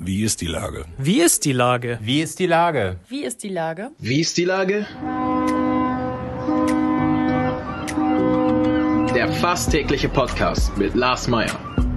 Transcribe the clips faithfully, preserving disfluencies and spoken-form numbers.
Wie ist die Lage? Wie ist die Lage? Wie ist die Lage? Wie ist die Lage? Wie ist die Lage? Der fast tägliche Podcast mit Lars Meyer.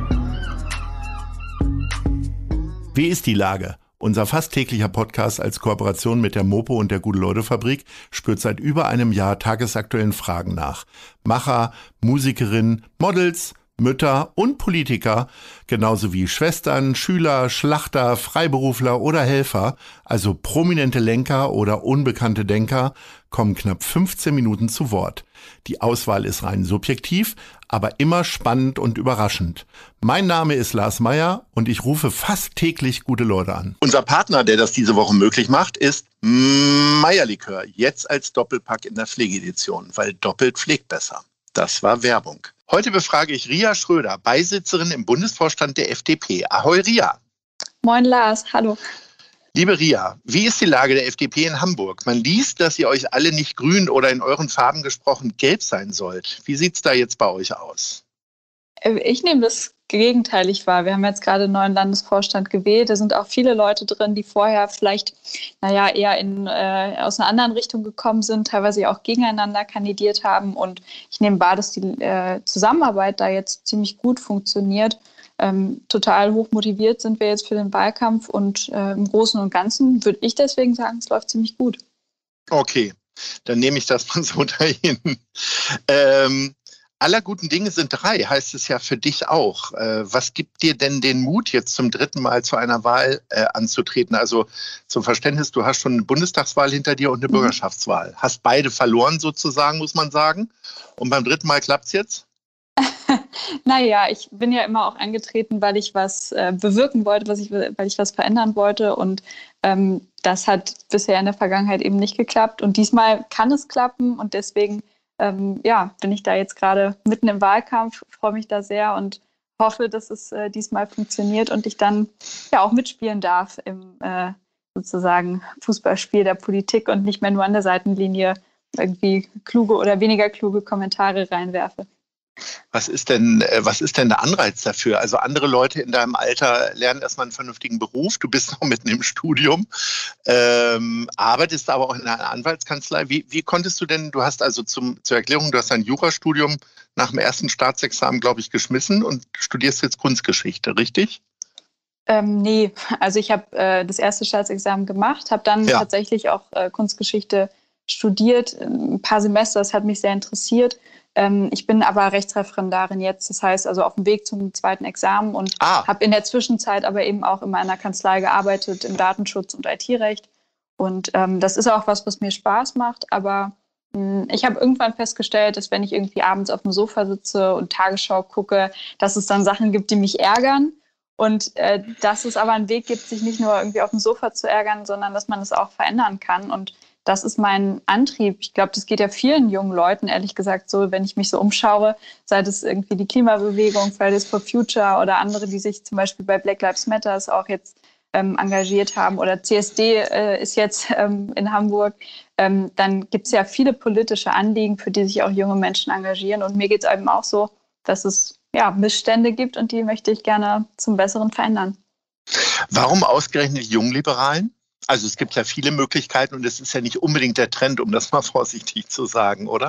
Wie ist die Lage? Unser fast täglicher Podcast als Kooperation mit der Mopo und der Gute-Leute-Fabrik spürt seit über einem Jahr tagesaktuellen Fragen nach. Macher, Musikerinnen, Models, Mütter und Politiker, genauso wie Schwestern, Schüler, Schlachter, Freiberufler oder Helfer, also prominente Lenker oder unbekannte Denker, kommen knapp fünfzehn Minuten zu Wort. Die Auswahl ist rein subjektiv, aber immer spannend und überraschend. Mein Name ist Lars Meyer und ich rufe fast täglich gute Leute an. Unser Partner, der das diese Woche möglich macht, ist Meyer-Likör, jetzt als Doppelpack in der Pflegedition, weil doppelt pflegt besser. Das war Werbung. Heute befrage ich Ria Schröder, Beisitzerin im Bundesvorstand der F D P. Ahoi Ria. Moin Lars, hallo. Liebe Ria, wie ist die Lage der F D P in Hamburg? Man liest, dass ihr euch alle nicht grün oder in euren Farben gesprochen gelb sein sollt. Wie sieht es da jetzt bei euch aus? Ich nehme das gegenteilig wahr. Wir haben jetzt gerade einen neuen Landesvorstand gewählt. Da sind auch viele Leute drin, die vorher vielleicht, naja, eher in, äh, aus einer anderen Richtung gekommen sind, teilweise auch gegeneinander kandidiert haben. Und ich nehme wahr, dass die äh, Zusammenarbeit da jetzt ziemlich gut funktioniert. Ähm, total hoch motiviert sind wir jetzt für den Wahlkampf und äh, im Großen und Ganzen würde ich deswegen sagen, es läuft ziemlich gut. Okay, dann nehme ich das mal so dahin. Ähm, aller guten Dinge sind drei, heißt es ja für dich auch. Äh, was gibt dir denn den Mut, jetzt zum dritten Mal zu einer Wahl äh, anzutreten? Also zum Verständnis, du hast schon eine Bundestagswahl hinter dir und eine mhm. Bürgerschaftswahl. Hast beide verloren sozusagen, muss man sagen. Und beim dritten Mal klappt es jetzt? Naja, ich bin ja immer auch angetreten, weil ich was äh, bewirken wollte, was ich, weil ich was verändern wollte. Und ähm, das hat bisher in der Vergangenheit eben nicht geklappt. Und diesmal kann es klappen. Und deswegen ähm, ja, bin ich da jetzt gerade mitten im Wahlkampf, freue mich da sehr und hoffe, dass es äh, diesmal funktioniert und ich dann ja auch mitspielen darf im äh, sozusagen Fußballspiel der Politik und nicht mehr nur an der Seitenlinie irgendwie kluge oder weniger kluge Kommentare reinwerfe. Was ist denn, was ist denn der Anreiz dafür? Also andere Leute in deinem Alter lernen erstmal einen vernünftigen Beruf. Du bist noch mitten im Studium, ähm, arbeitest aber auch in einer Anwaltskanzlei. Wie, wie konntest du denn, du hast also zum, zur Erklärung, du hast dein Jurastudium nach dem ersten Staatsexamen, glaube ich, geschmissen und studierst jetzt Kunstgeschichte, richtig? Ähm, nee, also ich habe äh, das erste Staatsexamen gemacht, habe dann ja. tatsächlich auch äh, Kunstgeschichte studiert, ein paar Semester, das hat mich sehr interessiert. Ähm, ich bin aber Rechtsreferendarin jetzt, das heißt also auf dem Weg zum zweiten Examen und ah. habe in der Zwischenzeit aber eben auch in meiner Kanzlei gearbeitet im Datenschutz und I T-Recht. Und ähm, das ist auch was, was mir Spaß macht, aber mh, ich habe irgendwann festgestellt, dass wenn ich irgendwie abends auf dem Sofa sitze und Tagesschau gucke, dass es dann Sachen gibt, die mich ärgern. Und äh, dass es aber einen Weg gibt, sich nicht nur irgendwie auf dem Sofa zu ärgern, sondern dass man es auch verändern kann. Und das ist mein Antrieb. Ich glaube, das geht ja vielen jungen Leuten, ehrlich gesagt, so, wenn ich mich so umschaue, sei es irgendwie die Klimabewegung, Fridays for Future oder andere, die sich zum Beispiel bei Black Lives Matter auch jetzt ähm, engagiert haben oder C S D äh, ist jetzt ähm, in Hamburg, ähm, dann gibt es ja viele politische Anliegen, für die sich auch junge Menschen engagieren. Und mir geht es eben auch so, dass es ja, Missstände gibt und die möchte ich gerne zum Besseren verändern. Warum ausgerechnet Jungliberalen? Also es gibt ja viele Möglichkeiten und es ist ja nicht unbedingt der Trend, um das mal vorsichtig zu sagen, oder?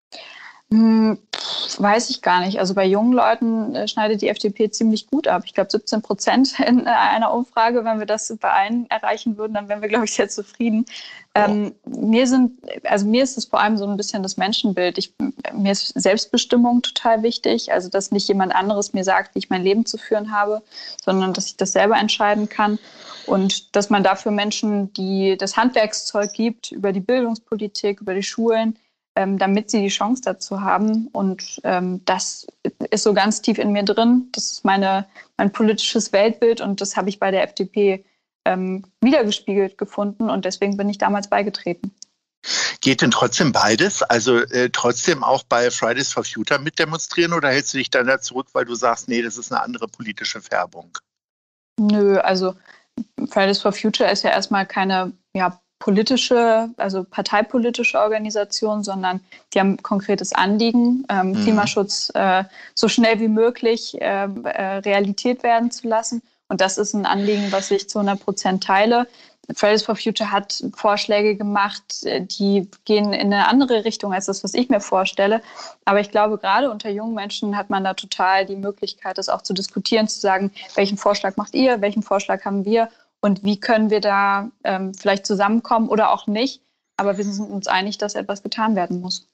Hm, weiß ich gar nicht. Also bei jungen Leuten äh, schneidet die F D P ziemlich gut ab. Ich glaube siebzehn Prozent in äh, einer Umfrage. Wenn wir das bei allen erreichen würden, dann wären wir, glaube ich, sehr zufrieden. Ähm, oh. mir sind, also mir ist es vor allem so ein bisschen das Menschenbild. Ich, mir ist Selbstbestimmung total wichtig. Also dass nicht jemand anderes mir sagt, wie ich mein Leben zu führen habe, sondern dass ich das selber entscheiden kann. Und dass man dafür Menschen, die das Handwerkszeug gibt, über die Bildungspolitik, über die Schulen, ähm, damit sie die Chance dazu haben. Und ähm, das ist so ganz tief in mir drin. Das ist meine, mein politisches Weltbild und das habe ich bei der F D P ähm, wiedergespiegelt gefunden und deswegen bin ich damals beigetreten. Geht denn trotzdem beides? Also äh, trotzdem auch bei Fridays for Future mit demonstrieren oder hältst du dich dann da zurück, weil du sagst, nee, das ist eine andere politische Färbung? Nö, also Fridays for Future ist ja erstmal keine ja, politische, also parteipolitische Organisation, sondern die haben ein konkretes Anliegen, ähm, mhm. Klimaschutz äh, so schnell wie möglich äh, äh, Realität werden zu lassen. Und Und das ist ein Anliegen, was ich zu hundert Prozent teile. Fridays for Future hat Vorschläge gemacht, die gehen in eine andere Richtung als das, was ich mir vorstelle. Aber ich glaube, gerade unter jungen Menschen hat man da total die Möglichkeit, das auch zu diskutieren, zu sagen, welchen Vorschlag macht ihr, welchen Vorschlag haben wir und wie können wir da ähm, vielleicht zusammenkommen oder auch nicht. Aber wir sind uns einig, dass etwas getan werden muss.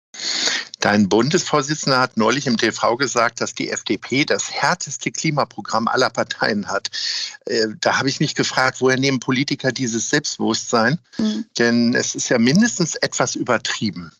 Dein Bundesvorsitzender hat neulich im T V gesagt, dass die F D P das härteste Klimaprogramm aller Parteien hat. Äh, da habe ich mich gefragt, woher nehmen Politiker dieses Selbstbewusstsein? Mhm. Denn es ist ja mindestens etwas übertrieben.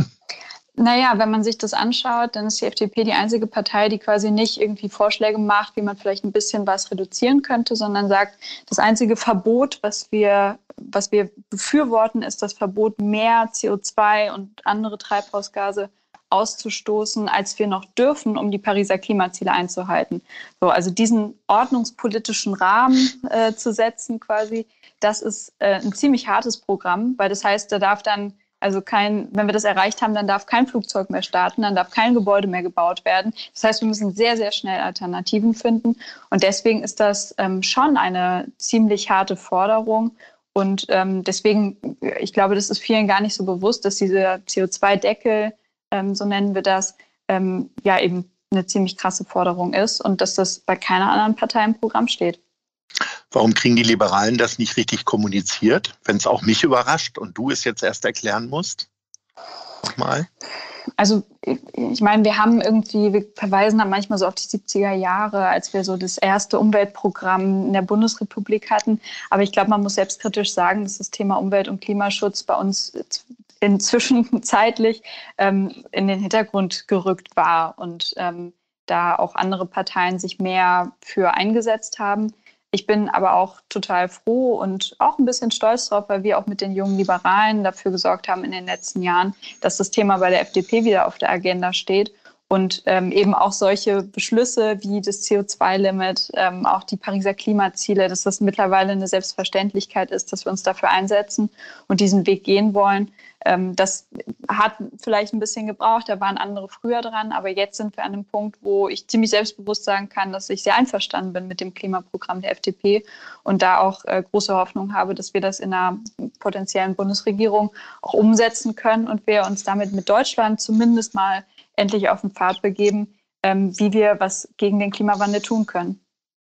Naja, wenn man sich das anschaut, dann ist die F D P die einzige Partei, die quasi nicht irgendwie Vorschläge macht, wie man vielleicht ein bisschen was reduzieren könnte, sondern sagt, das einzige Verbot, was wir, was wir befürworten, ist das Verbot, mehr C O zwei und andere Treibhausgase auszustoßen, als wir noch dürfen, um die Pariser Klimaziele einzuhalten. So, also diesen ordnungspolitischen Rahmen äh, zu setzen quasi, das ist äh, ein ziemlich hartes Programm, weil das heißt, da darf dann Also kein, wenn wir das erreicht haben, dann darf kein Flugzeug mehr starten, dann darf kein Gebäude mehr gebaut werden. Das heißt, wir müssen sehr, sehr schnell Alternativen finden. Und deswegen ist das ähm, schon eine ziemlich harte Forderung. Und ähm, deswegen, ich glaube, das ist vielen gar nicht so bewusst, dass dieser C O zwei Deckel, ähm, so nennen wir das, ähm, ja eben eine ziemlich krasse Forderung ist und dass das bei keiner anderen Partei im Programm steht. Warum kriegen die Liberalen das nicht richtig kommuniziert, wenn es auch mich überrascht und du es jetzt erst erklären musst? Nochmal. Also ich meine, wir haben irgendwie, wir verweisen dann manchmal so auf die siebziger Jahre, als wir so das erste Umweltprogramm in der Bundesrepublik hatten. Aber ich glaube, man muss selbstkritisch sagen, dass das Thema Umwelt- und Klimaschutz bei uns inzwischen zeitlich ähm, in den Hintergrund gerückt war und ähm, da auch andere Parteien sich mehr für eingesetzt haben. Ich bin aber auch total froh und auch ein bisschen stolz drauf, weil wir auch mit den jungen Liberalen dafür gesorgt haben in den letzten Jahren, dass das Thema bei der F D P wieder auf der Agenda steht und ähm, eben auch solche Beschlüsse wie das C O zwei Limit, ähm, auch die Pariser Klimaziele, dass das mittlerweile eine Selbstverständlichkeit ist, dass wir uns dafür einsetzen und diesen Weg gehen wollen. Ähm, das hat vielleicht ein bisschen gebraucht, da waren andere früher dran, aber jetzt sind wir an einem Punkt, wo ich ziemlich selbstbewusst sagen kann, dass ich sehr einverstanden bin mit dem Klimaprogramm der F D P und da auch äh, große Hoffnung habe, dass wir das in einer potenziellen Bundesregierung auch umsetzen können und wir uns damit mit Deutschland zumindest mal endlich auf den Pfad begeben, ähm, wie wir was gegen den Klimawandel tun können.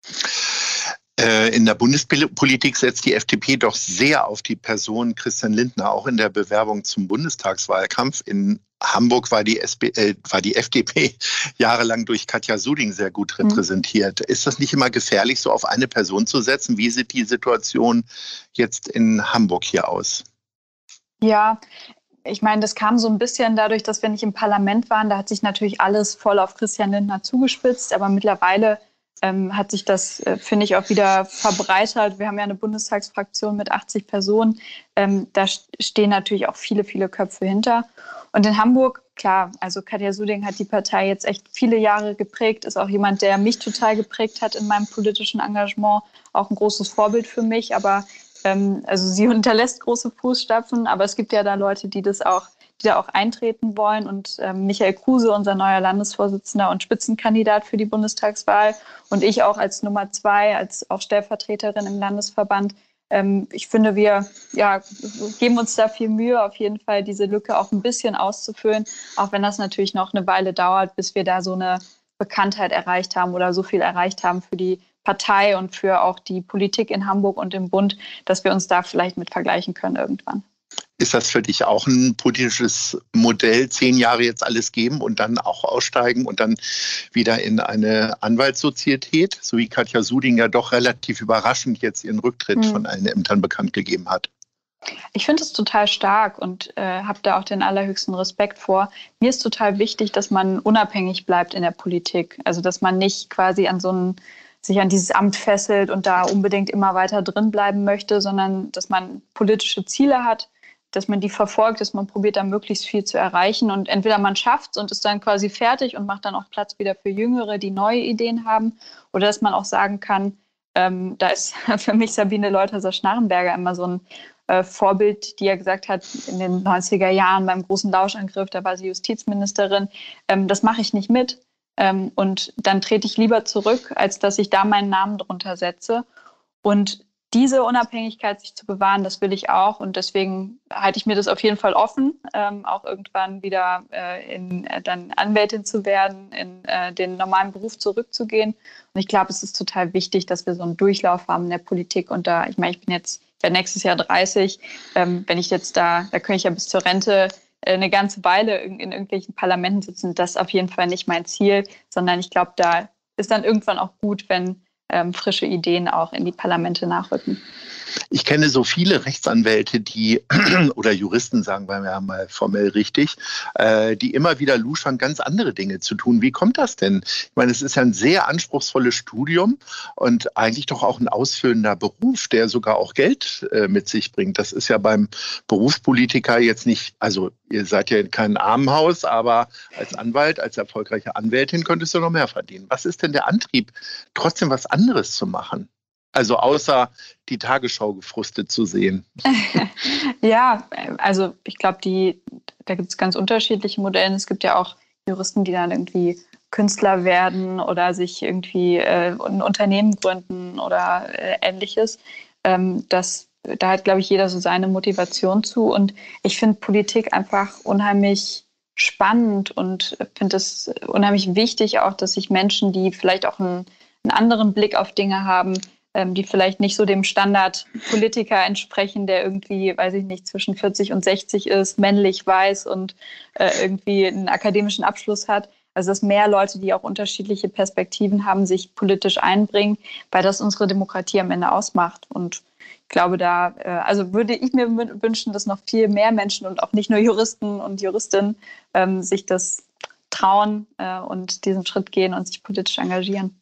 In der Bundespolitik setzt die F D P doch sehr auf die Person Christian Lindner, auch in der Bewerbung zum Bundestagswahlkampf. In Hamburg war die, S P, äh, war die F D P jahrelang durch Katja Suding sehr gut repräsentiert. Mhm. Ist das nicht immer gefährlich, so auf eine Person zu setzen? Wie sieht die Situation jetzt in Hamburg hier aus? Ja, ich meine, das kam so ein bisschen dadurch, dass wir nicht im Parlament waren. Da hat sich natürlich alles voll auf Christian Lindner zugespitzt. Aber mittlerweile ähm, hat sich das, äh, finde ich, auch wieder verbreitert. Wir haben ja eine Bundestagsfraktion mit achtzig Personen. Ähm, da stehen natürlich auch viele, viele Köpfe hinter. Und in Hamburg, klar, also Katja Suding hat die Partei jetzt echt viele Jahre geprägt, ist auch jemand, der mich total geprägt hat in meinem politischen Engagement, auch ein großes Vorbild für mich. Aber ähm, also sie hinterlässt große Fußstapfen, aber es gibt ja da Leute, die das auch, die da auch eintreten wollen. Und ähm, Michael Kruse, unser neuer Landesvorsitzender und Spitzenkandidat für die Bundestagswahl und ich auch als Nummer zwei, als auch Stellvertreterin im Landesverband. Ähm, ich finde, wir ja, geben uns da viel Mühe, auf jeden Fall diese Lücke auch ein bisschen auszufüllen, auch wenn das natürlich noch eine Weile dauert, bis wir da so eine Bekanntheit erreicht haben oder so viel erreicht haben für die Partei und für auch die Politik in Hamburg und im Bund, dass wir uns da vielleicht mit vergleichen können irgendwann. Ist das für dich auch ein politisches Modell, zehn Jahre jetzt alles geben und dann auch aussteigen und dann wieder in eine Anwaltssozietät, so wie Katja Suding ja doch relativ überraschend jetzt ihren Rücktritt mhm. von allen Ämtern bekannt gegeben hat? Ich finde es total stark und äh, habe da auch den allerhöchsten Respekt vor. Mir ist total wichtig, dass man unabhängig bleibt in der Politik. Also dass man nicht quasi an so ein sich an dieses Amt fesselt und da unbedingt immer weiter drin bleiben möchte, sondern dass man politische Ziele hat, dass man die verfolgt, dass man probiert, da möglichst viel zu erreichen. Und entweder man schafft es und ist dann quasi fertig und macht dann auch Platz wieder für Jüngere, die neue Ideen haben. Oder dass man auch sagen kann, ähm, da ist für mich Sabine Leutherer-Schnarrenberger immer so ein äh, Vorbild, die ja gesagt hat, in den neunziger Jahren beim großen Lauschangriff, da war sie Justizministerin, ähm, das mache ich nicht mit. Ähm, und dann trete ich lieber zurück, als dass ich da meinen Namen drunter setze. Und diese Unabhängigkeit sich zu bewahren, das will ich auch. Und deswegen halte ich mir das auf jeden Fall offen, ähm, auch irgendwann wieder äh, in, äh, dann Anwältin zu werden, in äh, den normalen Beruf zurückzugehen. Und ich glaube, es ist total wichtig, dass wir so einen Durchlauf haben in der Politik. Und da, ich meine, ich bin jetzt ich werde nächstes Jahr dreißig. Ähm, wenn ich jetzt da, da könnte ich ja bis zur Rente äh, eine ganze Weile in, in irgendwelchen Parlamenten sitzen. Das ist auf jeden Fall nicht mein Ziel, sondern ich glaube, da ist dann irgendwann auch gut, wenn ähm, frische Ideen auch in die Parlamente nachrücken. Ich kenne so viele Rechtsanwälte, die oder Juristen, sagen wir ja mal formell richtig, äh, die immer wieder luschern, ganz andere Dinge zu tun. Wie kommt das denn? Ich meine, es ist ja ein sehr anspruchsvolles Studium und eigentlich doch auch ein ausführender Beruf, der sogar auch Geld äh, mit sich bringt. Das ist ja beim Berufspolitiker jetzt nicht, also ihr seid ja kein Armenhaus, aber als Anwalt, als erfolgreiche Anwältin könntest du noch mehr verdienen. Was ist denn der Antrieb, trotzdem was anderes zu machen? Also außer die Tagesschau gefrustet zu sehen. Ja, also ich glaube, die da gibt es ganz unterschiedliche Modelle. Es gibt ja auch Juristen, die dann irgendwie Künstler werden oder sich irgendwie äh, ein Unternehmen gründen oder äh, Ähnliches. Ähm, das, da hat, glaube ich, jeder so seine Motivation zu. Und ich finde Politik einfach unheimlich spannend und finde es unheimlich wichtig auch, dass sich Menschen, die vielleicht auch einen, einen anderen Blick auf Dinge haben, die vielleicht nicht so dem Standard-Politiker entsprechen, der irgendwie, weiß ich nicht, zwischen vierzig und sechzig ist, männlich, weiß und äh, irgendwie einen akademischen Abschluss hat. Also dass mehr Leute, die auch unterschiedliche Perspektiven haben, sich politisch einbringen, weil das unsere Demokratie am Ende ausmacht. Und ich glaube, da, äh, also würde ich mir wünschen, dass noch viel mehr Menschen und auch nicht nur Juristen und Juristinnen ähm, sich das trauen äh, und diesen Schritt gehen und sich politisch engagieren.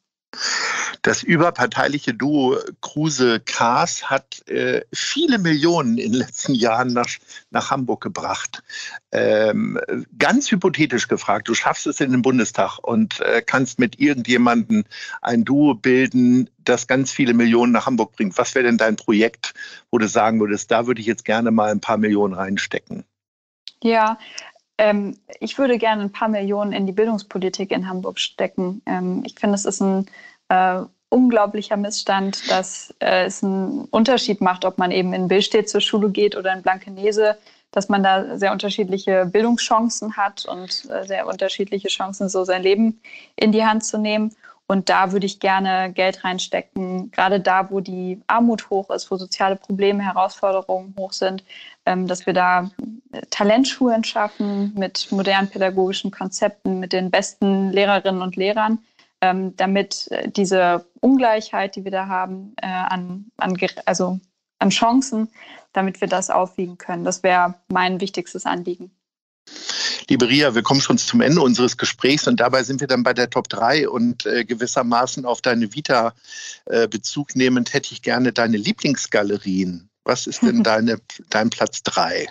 Das überparteiliche Duo Kruse-Kaas hat äh, viele Millionen in den letzten Jahren nach, nach Hamburg gebracht. Ähm, ganz hypothetisch gefragt, du schaffst es in den Bundestag und äh, kannst mit irgendjemandem ein Duo bilden, das ganz viele Millionen nach Hamburg bringt. Was wäre denn dein Projekt, wo du sagen würdest, da würde ich jetzt gerne mal ein paar Millionen reinstecken? Ja, ähm, ich würde gerne ein paar Millionen in die Bildungspolitik in Hamburg stecken. Ähm, ich finde, es ist ein äh, unglaublicher Missstand, dass äh, es einen Unterschied macht, ob man eben in Billstedt zur Schule geht oder in Blankenese, dass man da sehr unterschiedliche Bildungschancen hat und äh, sehr unterschiedliche Chancen, so sein Leben in die Hand zu nehmen. Und da würde ich gerne Geld reinstecken, gerade da, wo die Armut hoch ist, wo soziale Probleme, Herausforderungen hoch sind, ähm, dass wir da Talentschulen schaffen mit modernen pädagogischen Konzepten, mit den besten Lehrerinnen und Lehrern, ähm, damit äh, diese Ungleichheit, die wir da haben, äh, an, an, also an Chancen, damit wir das aufwiegen können. Das wäre mein wichtigstes Anliegen. Liebe Ria, wir kommen schon zum Ende unseres Gesprächs und dabei sind wir dann bei der Top drei und äh, gewissermaßen auf deine Vita äh, Bezug nehmend hätte ich gerne deine Lieblingsgalerien. Was ist denn deine, dein Platz drei?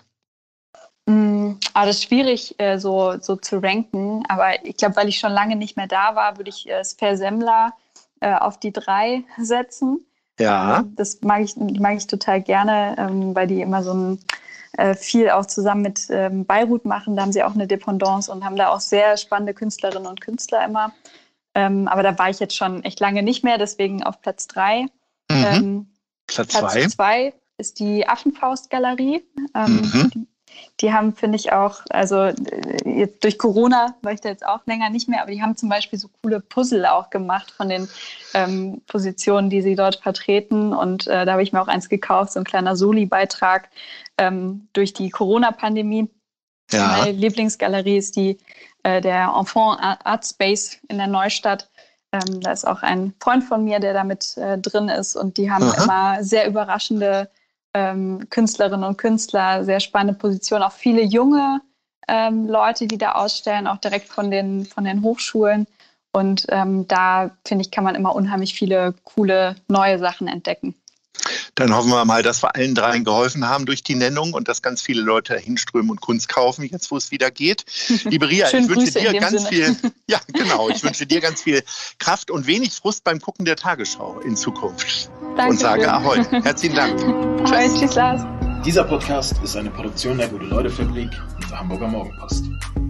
Mm, ah, das ist schwierig äh, so, so zu ranken, aber ich glaube, weil ich schon lange nicht mehr da war, würde ich äh, Sfer Semmler äh, auf die drei setzen. Ja. Ähm, das mag ich, mag ich total gerne, ähm, weil die immer so ein viel auch zusammen mit ähm, Beirut machen. Da haben sie auch eine Dependance und haben da auch sehr spannende Künstlerinnen und Künstler immer. Ähm, aber da war ich jetzt schon echt lange nicht mehr, deswegen auf Platz drei. Mhm. Ähm, Platz, Platz zwei. zwei ist die Affenfaust-Galerie. Ähm, Mhm. die, die haben, finde ich auch, also jetzt durch Corona war ich da jetzt auch länger nicht mehr, aber die haben zum Beispiel so coole Puzzle auch gemacht von den ähm, Positionen, die sie dort vertreten. Und äh, da habe ich mir auch eins gekauft, so ein kleiner Soli-Beitrag ähm, durch die Corona-Pandemie. Ja. Meine Lieblingsgalerie ist die äh, der Enfant Art Space in der Neustadt. Ähm, da ist auch ein Freund von mir, der da mit äh, drin ist. Und die haben Aha. immer sehr überraschende ähm, Künstlerinnen und Künstler, sehr spannende Positionen. Auch viele junge ähm, Leute, die da ausstellen, auch direkt von den, von den Hochschulen. Und ähm, da, finde ich, kann man immer unheimlich viele coole neue Sachen entdecken. Dann hoffen wir mal, dass wir allen dreien geholfen haben durch die Nennung und dass ganz viele Leute hinströmen und Kunst kaufen, jetzt wo es wieder geht. Liebe Ria, ich wünsche dir ganz viel, ja genau, ich wünsche dir ganz viel Kraft und wenig Frust beim Gucken der Tagesschau in Zukunft. Danke und sage schön. Ahoi. Herzlichen Dank. Ahoi, tschüss, Lars. Dieser Podcast ist eine Produktion der Gute-Leute-Fabrik und der Hamburger Morgenpost.